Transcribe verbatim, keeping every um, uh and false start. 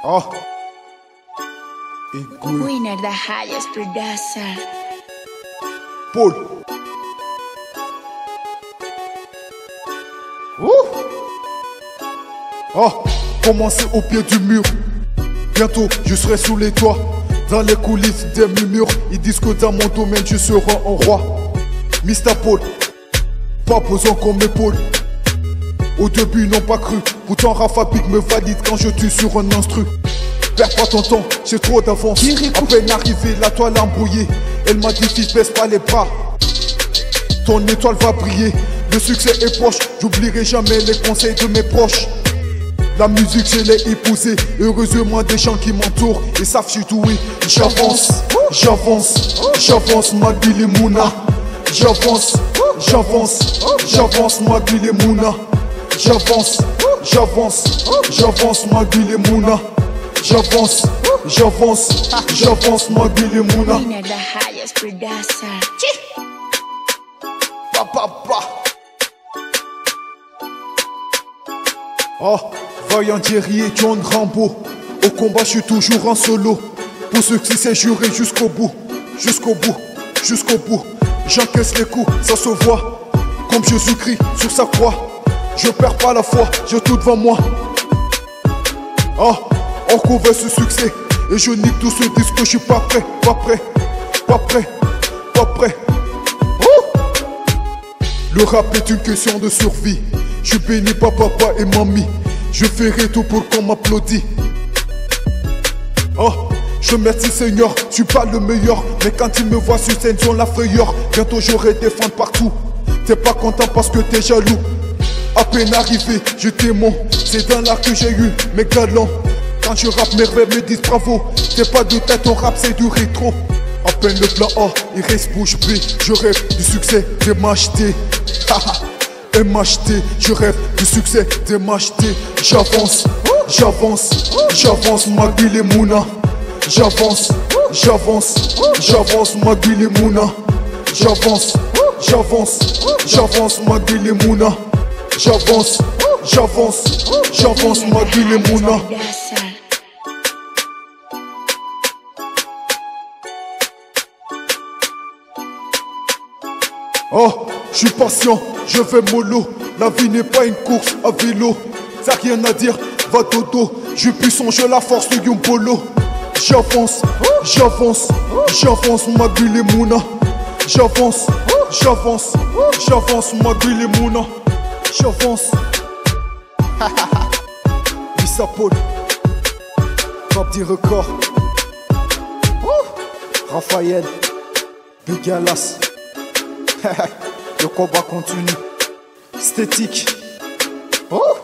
Oh. Et good. Winner, the highest producer. Paul. Ouh. Oh. Commencez au pied du mur. Bientôt, je serai sous les toits. Dans les coulisses des murmures, ils disent que dans mon domaine, je serai un roi. mister Paul. Pas posant comme épaule. Au début, ils n'ont pas cru. Pourtant, Rafa Big me valide quand je tue sur un instru. Perds pas ton temps, j'ai trop d'avance. À peine arrivé, la toile embrouillée. Elle m'a dit, fils, baisse pas les bras. Ton étoile va briller. Le succès est proche. J'oublierai jamais les conseils de mes proches. La musique, je l'ai épousée. Heureusement, des gens qui m'entourent. Ils savent je suis doué. J'avance, j'avance, j'avance, ma Billy Mouna. J'avance, j'avance, j'avance, ma Billy Mouna. J'avance, j'avance, j'avance, ma Billy Mouna. J'avance, j'avance, j'avance, ma Billy Mouna. Winner, the highest producer. Pa, pa, pa. Oh, vaillant guerrier John Rambo. Au combat, je suis toujours en solo. Pour ceux qui s'est juré jusqu'au bout, jusqu'au bout, jusqu'au bout. J'encaisse les coups, ça se voit. Comme Jésus-Christ sur sa croix. Je perds pas la foi, j'ai tout devant moi. Oh, on couvre ce succès. Et je nique tous ceux qui disent que je suis pas prêt, pas prêt, pas prêt, pas prêt. Oh, le rap est une question de survie. Je bénis pas papa et mamie. Je ferai tout pour qu'on m'applaudisse. Oh, je remercie Seigneur, je suis pas le meilleur. Mais quand ils me voient sur scène, ils ont la frayeur. Bientôt j'aurai des fans partout. T'es pas content parce que t'es jaloux. À peine arrivé, je t'aime. C'est dans l'art que j'ai eu mes galants. Quand je rappe, mes rêves me disent bravo. C'est pas de tête, on rap, c'est du rétro. À peine le plan A, il reste bouche B. Je rêve du succès de m'acheter. M H T, je rêve du succès de m'acheter. J'avance, j'avance, j'avance, ma Billy Mouna. J'avance, j'avance, j'avance, ma Billy Mouna. J'avance, j'avance, j'avance, ma Billy Mouna. J'avance, j'avance, j'avance, ma Billy Mouna. Oh, je suis patient, je fais mollo. La vie n'est pas une course à vélo. Ça rien à dire, va dodo. Je puissant, je la force de Yumpolo. J'avance, j'avance, j'avance, ma Billy Mouna. J'avance, j'avance, j'avance, ma Billy Mouna. J'avance. mister Paul. Rap des records. Raphaël. Big Alas. Le combat continue. Esthétique. Oh.